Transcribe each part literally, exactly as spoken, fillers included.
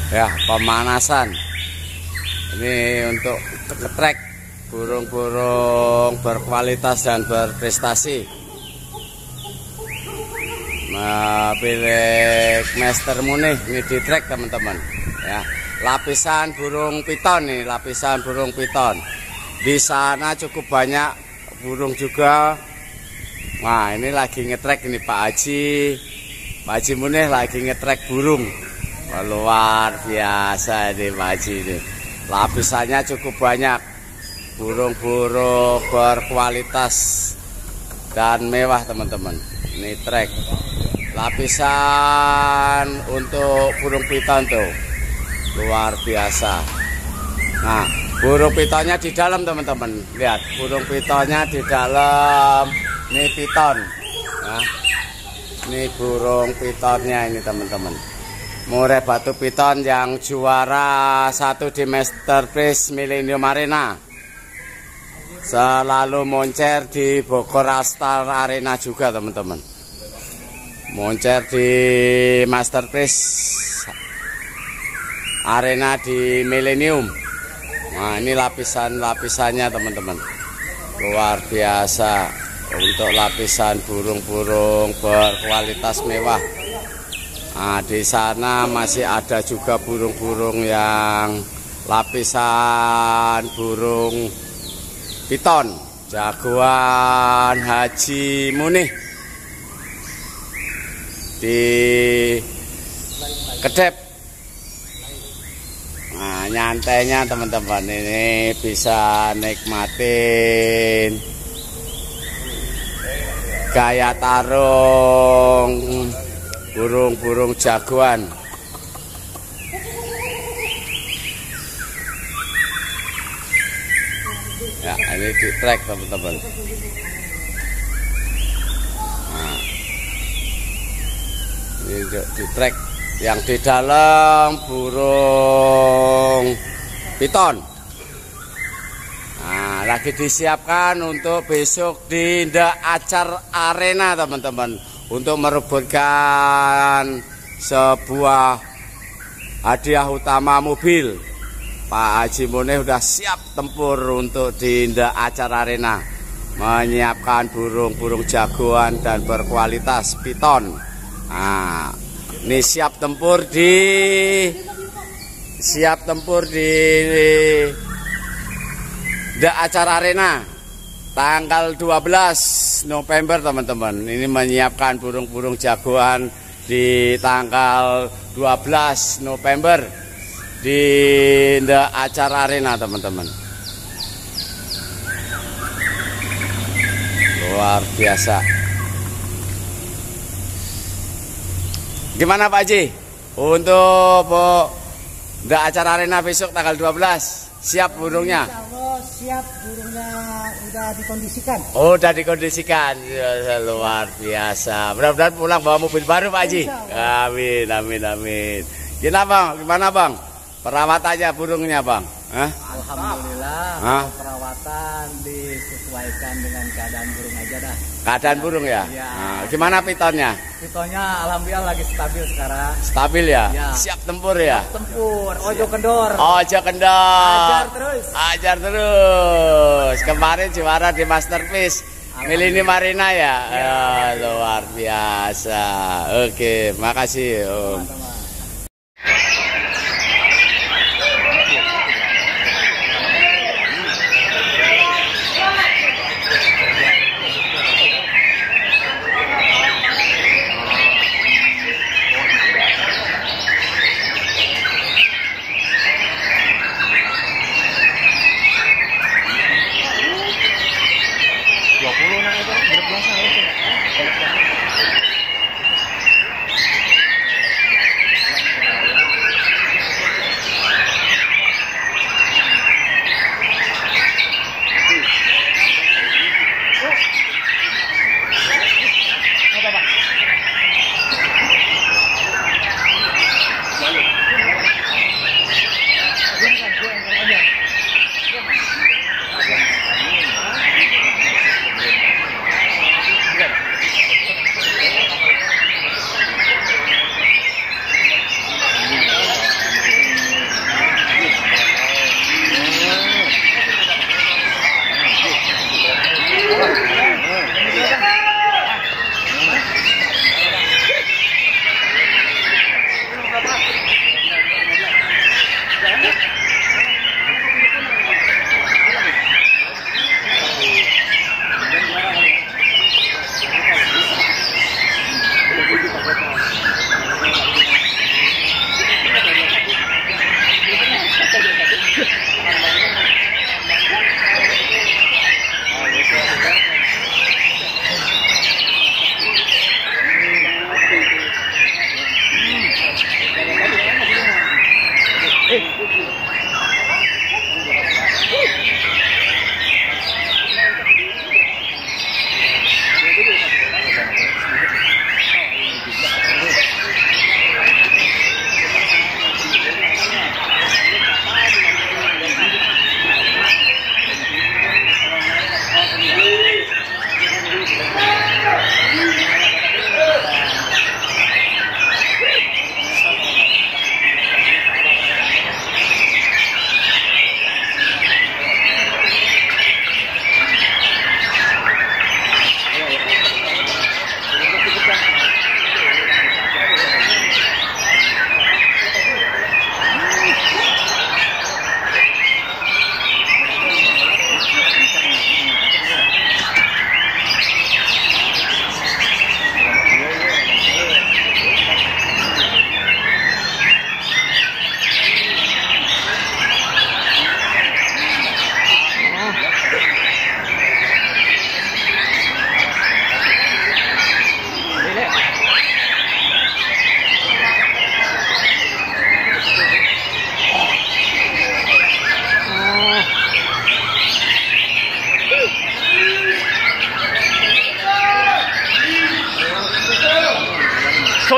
Ya, pemanasan. Ini untuk ngetrek burung-burung berkualitas dan berprestasi. Nah, pilih Master Munih ini di trek teman-teman. Ya, lapisan burung piton nih, lapisan burung piton. Di sana cukup banyak burung juga. Nah, ini lagi ngetrek ini Pak Haji. Pak Haji Munih lagi ngetrek burung. Wah, luar biasa ini Pak Haji ini. Lapisannya cukup banyak. Burung-burung berkualitas dan mewah teman-teman. Ini trek. Lapisan untuk burung piton tuh. Luar biasa. Nah, burung pitonnya di dalam teman-teman. Lihat, burung pitonnya di dalam. Ini piton. Nah, ini burung pitonnya ini teman-teman. Murai batu piton yang juara satu di Masterpiece Millennium Arena. Selalu moncer di Bogor Astar Arena juga teman-teman. Moncer di Masterpiece Arena di Millennium. Nah, ini lapisan-lapisannya teman-teman. Luar biasa untuk lapisan burung-burung berkualitas mewah. Nah, di sana masih ada juga burung-burung yang lapisan burung piton, jagoan Haji Munih di Kedep. Nah, nyantainya teman-teman ini bisa nikmatin gaya tarung burung-burung jagoan. Ya, ini di trek teman-teman. Nah, ini di trek yang di dalam burung piton. Nah, lagi disiapkan untuk besok di Indah Acar Arena teman-teman, untuk merebutkan sebuah hadiah utama mobil. Pak Haji Munih sudah siap tempur untuk di Indah Acar Arena, menyiapkan burung-burung jagoan dan berkualitas piton. Nah, ini siap tempur di siap tempur di Indah Acar Arena tanggal dua belas November teman-teman. Ini menyiapkan burung-burung jagoan di tanggal dua belas November di Indah Acar Arena teman-teman. Luar biasa. Gimana Pak Haji untuk Indah Acar Arena besok tanggal dua belas? Siap burungnya? Insya Allah siap, burungnya udah dikondisikan. Oh, udah dikondisikan. Ya, luar biasa. Mudah-mudahan pulang bawa mobil baru Pak Haji. Amin, amin, amin. Gimana Bang? Gimana Bang? Perawatannya burungnya Bang? Hah? Alhamdulillah. Hah? Perawatan disesuaikan dengan keadaan burung aja dah. Keadaan burung ya? Ya. Nah, gimana pitonnya? Pitonnya alhamdulillah lagi stabil sekarang. Stabil ya? Ya. Siap tempur ya? Tempur, ojo kendor. Ojo kendor. Ajar terus. Ajar terus. Kemarin juara di Masterpiece Millennium Arena ya? Ya, luar biasa. Oke, makasih Om. Teman-teman. dua puluh nah itu berpuasa itu.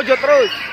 Mojok terus.